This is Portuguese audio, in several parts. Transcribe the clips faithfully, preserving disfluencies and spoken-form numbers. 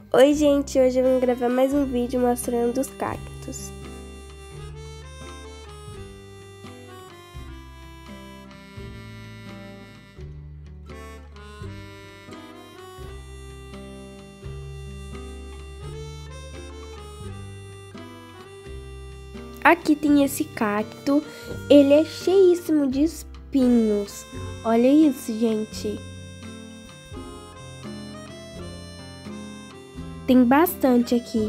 Oi gente, hoje eu vim gravar mais um vídeo mostrando os cactos. Aqui tem esse cacto, ele é cheíssimo de espinhos. Olha isso, gente. Tem bastante aqui.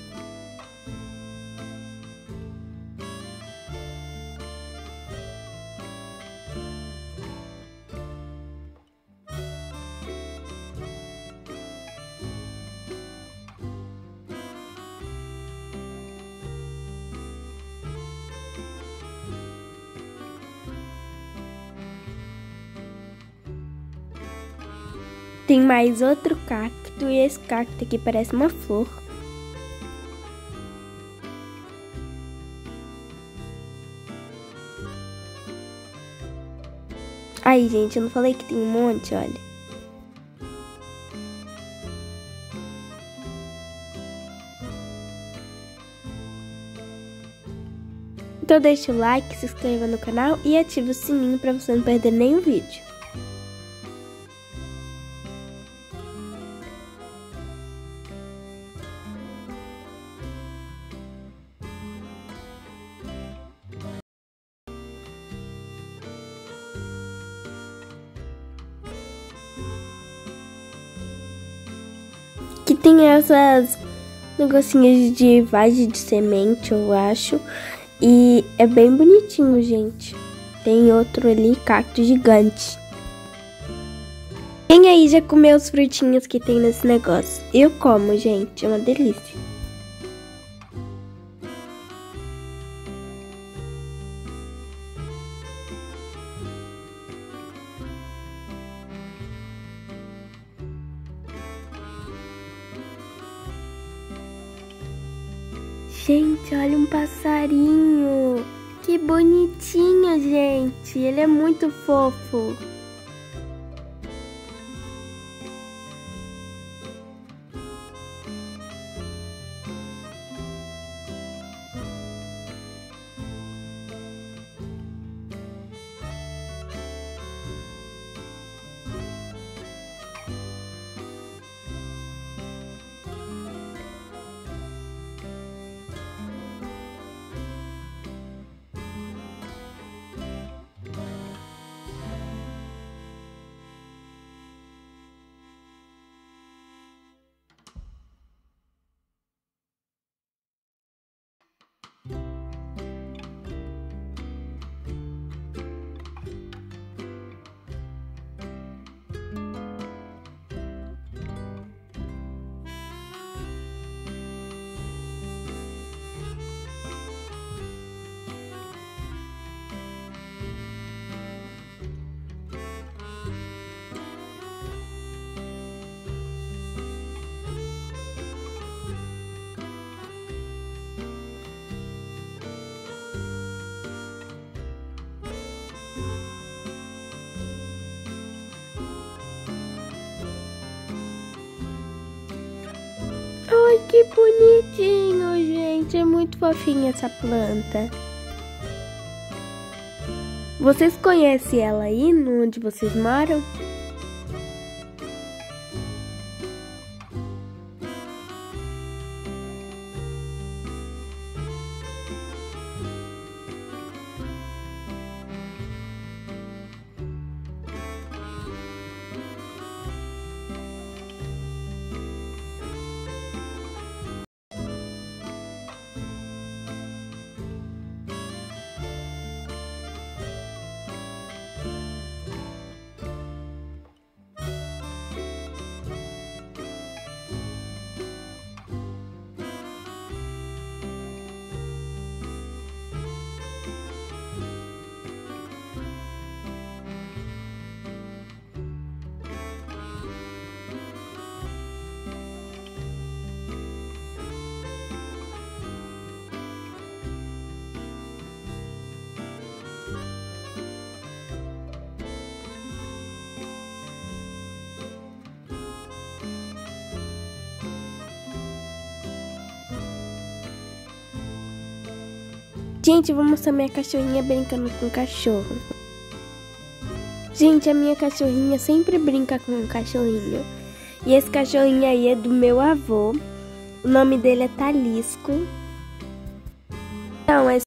Tem mais outro cacto e esse cacto aqui parece uma flor. Aí, gente, eu não falei que tem um monte, olha. Então deixa o like, se inscreva no canal e ative o sininho para você não perder nenhum vídeo. Que tem essas negocinhas de vagem de semente, eu acho. E é bem bonitinho, gente. Tem outro ali, cacto gigante. Quem aí já comeu os frutinhos que tem nesse negócio? Eu como, gente, é uma delícia. Gente, olha um passarinho. Que bonitinho, gente. Ele é muito fofo. Ai, que bonitinho, gente. É muito fofinha essa planta. Vocês conhecem ela aí, onde vocês moram? Gente, eu vou mostrar minha cachorrinha brincando com o cachorro. Gente, a minha cachorrinha sempre brinca com o cachorrinho. E esse cachorrinho aí é do meu avô. O nome dele é Talisco. Então, é